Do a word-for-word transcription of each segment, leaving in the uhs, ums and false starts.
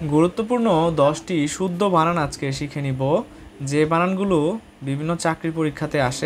গুরুত্বপূর্ণ দশটি শুদ্ধ বানান আজকে শিখে নিব, যে বানানগুলো বিভিন্ন চাকরি পরীক্ষাতে আসে।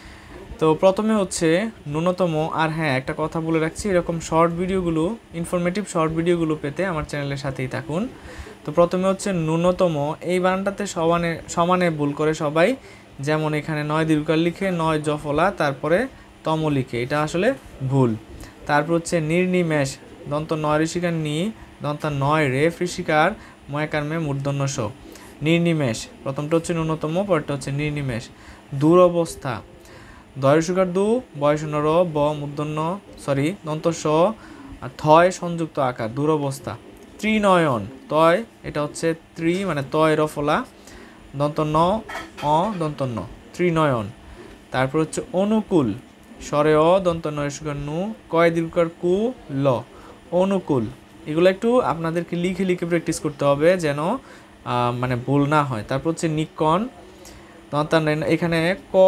তো প্রথমে হচ্ছে ন্যূনতম। আর হ্যাঁ, একটা কথা বলে রাখছি, এরকম শর্ট ভিডিওগুলো, ইনফরমেটিভ শর্ট ভিডিওগুলো পেতে আমার চ্যানেলের সাথেই থাকুন। তো প্রথমে হচ্ছে ন্যূনতম। এই বানানটাতে সমানে সমানে ভুল করে সবাই, যেমন এখানে নয় দীর্ঘকার লিখে নয় জফলা তারপরে তম লিখে, এটা আসলে ভুল। তারপর হচ্ছে নির্নিমেষ, দন্ত নয় ঋষিকার নি, দন্ত নয় রেফ ঋষিকার ময়াকার মে মূর্ধন্য স, নির্নিমেষ। প্রথমটা হচ্ছে ন্যূনতম, পরেরটা হচ্ছে নির্নিমেষ। দুরবস্থা, দয় ঋষিকার দু, বয়স র, ব মূর্ধন্য সরি দন্ত স আর থয় সংযুক্ত আকার, দুরবস্থা। ত্রিনয়ন, তয় এটা হচ্ছে ত্রি মানে তয় রফলা, দন্ত ন অ দন্ত ন, ত্রিনয়ন। তারপর হচ্ছে অনুকূল, স্বরে অ দন্ত নয় ঋষিকার নু, কয় দীর্ঘকার কু ল, অনুকূল। এগুলো একটু আপনাদেরকে লিখে লিখে প্র্যাকটিস করতে হবে যেন মানে ভুল না হয়। তারপর হচ্ছে নিকন, দন্তান এখানে ক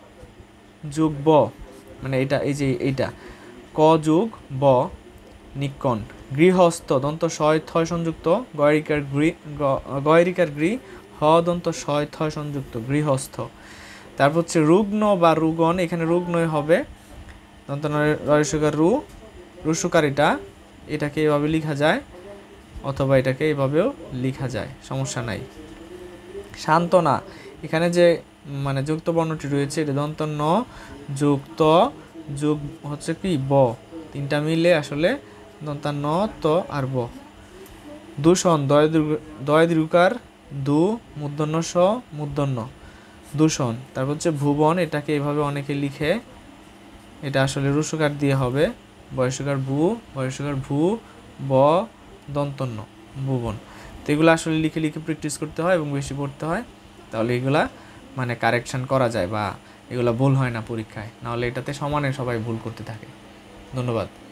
যুগ ব, মানে এটা এই যে এইটা ক যুগ ব, নিকন। গৃহস্থ, দন্ত শয় থয় সংযুক্ত, গয়রিকার গৃ, গয়রিকার গৃ, হ দন্ত শয় থয় সংযুক্ত, গৃহস্থ। তারপর হচ্ছে রুগ্ন বা রুগন, এখানে রুগ্নই হবে, দন্ত রয়সুকার রু, রুসুকার এটা, এটাকে এভাবে লেখা যায় অথবা এটাকে এভাবেও লেখা যায়, সমস্যা নাই। সান্ত্বনা, এখানে যে মানে যুক্ত বর্ণটি রয়েছে এটা দন্ত ন যুক্ত যুগ হচ্ছে কি ব, তিনটা মিলে আসলে দন্তা ন ত আর ব। দূষণ, দয় দয় দীর্ঘকার দু, মূর্ধন্য স মূর্ধন্য, দূষণ। তারপর হচ্ছে ভুবন, এটাকে এভাবে অনেকে লিখে, এটা আসলে রুসুকার দিয়ে হবে, বয়সকার ভু, বয়সকার ভু, ব দন্তন্য, ভুবন। তো এগুলো আসলে লিখে লিখে প্র্যাকটিস করতে হয় এবং বেশি পড়তে হয়, তাহলে এগুলা মানে কারেকশান করা যায় বা এগুলো ভুল হয় না পরীক্ষায়, নাহলে এটাতে সমানে সবাই ভুল করতে থাকে। ধন্যবাদ।